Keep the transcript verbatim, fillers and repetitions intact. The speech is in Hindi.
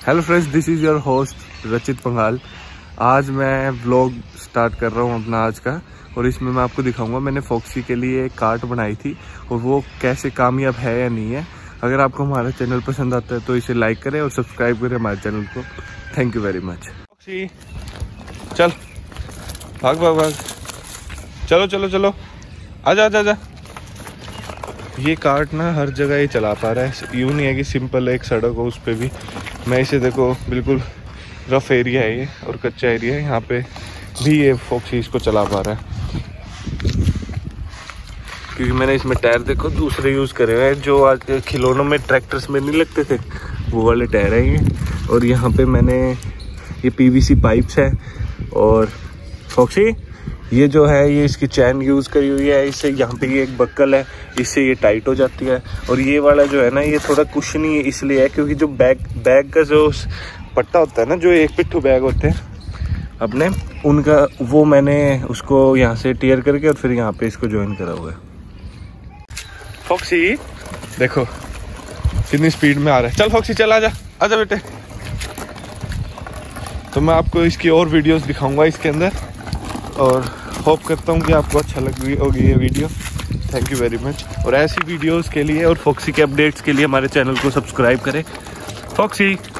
Hello friends, this is your host Rachit Pangal. आज मैं व्लॉग स्टार्ट कर रहा हूँ अपना आज का, और इसमें मैं आपको दिखाऊंगा मैंने फॉक्सी के लिए एक कार्ट बनाई थी और वो कैसे कामयाब है या नहीं है। अगर आपको हमारा चैनल पसंद आता है तो इसे लाइक करें और सब्सक्राइब करें हमारे चैनल को। Thank you very much. Foxy चल, भाग भाग भाग, चलो चलो चलो, आजा आजा आजा। ये कार्ट ना हर जगह ही चला पा रहा है, यूँ नहीं है कि सिंपल एक सड़क हो उस पर भी। मैं इसे देखो, बिल्कुल रफ एरिया है ये और कच्चा एरिया है, यहाँ पे भी ये फॉक्सी इसको चला पा रहा है क्योंकि मैंने इसमें टायर देखो दूसरे यूज़ करे हुए हैं जो आज खिलौनों में ट्रैक्टर्स में नहीं लगते थे, वो वाले टायर हैं ये। और यहाँ पे मैंने ये पीवीसी पाइप्स है, और फॉक्सी ये जो है ये इसकी चैन यूज़ करी हुई है, इससे यहाँ पे ये एक बक्कल है, इससे ये टाइट हो जाती है। और ये वाला जो है ना ये थोड़ा कुशनी है, इसलिए है क्योंकि जो बैग बैग का जो पट्टा होता है ना, जो एक पिट्ठू बैग होते हैं अपने, उनका वो मैंने उसको यहाँ से टियर करके और फिर यहाँ पे इसको ज्वाइन करा हुआ है। फॉक्सी देखो कितनी स्पीड में आ रहा है। चल फॉक्सी चल, आजा आजा बेटे। तो मैं आपको इसकी और वीडियोस दिखाऊंगा इसके अंदर, और होप करता हूँ कि आपको अच्छा लग रही होगी ये video. Thank you very much. और ऐसी वीडियोस के लिए और फॉक्सी के अपडेट्स के लिए हमारे चैनल को सब्सक्राइब करें। फॉक्सी